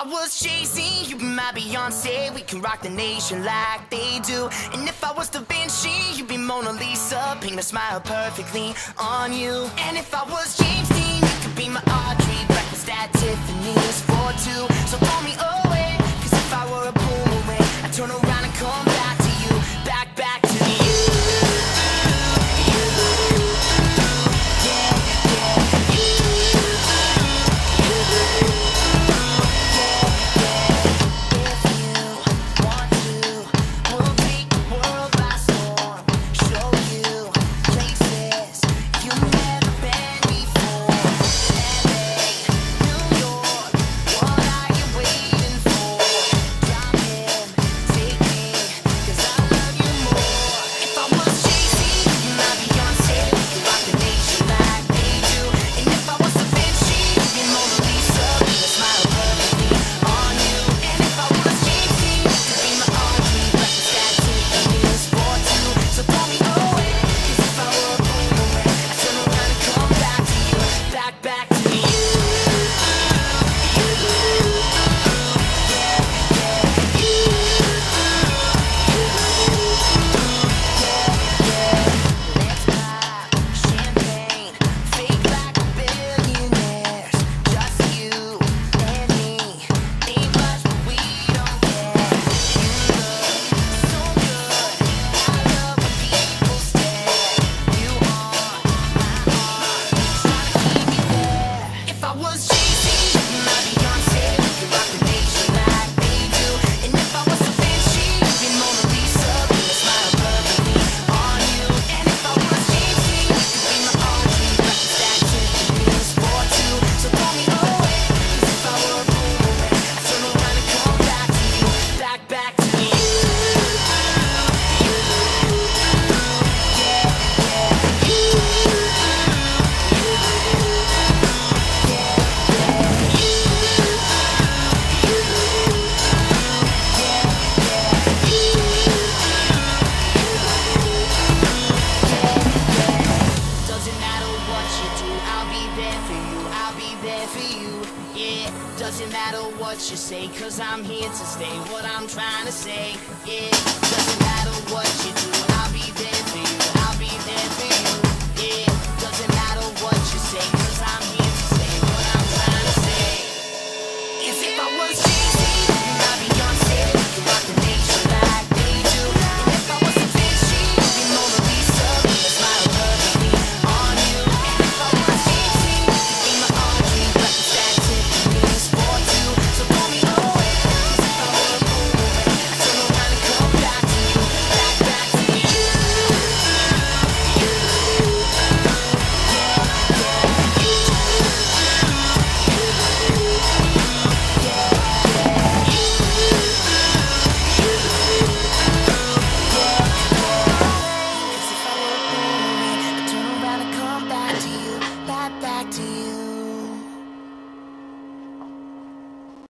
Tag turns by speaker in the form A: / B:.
A: I was Jay-Z, you'd be my Beyonce. We can rock the nation like they do. And if I was Da Vinci, you'd be Mona Lisa. Paint a smile perfectly on you. And if I was James Dean, you could be my Audrey. Breakfast at Tiffany's for two. So call me away, cause if I were a boomerang, I'd turn around and come back to you. Back to you. Doesn't matter what you say, cause I'm here to stay. What I'm trying to say, yeah. Doesn't matter what you do.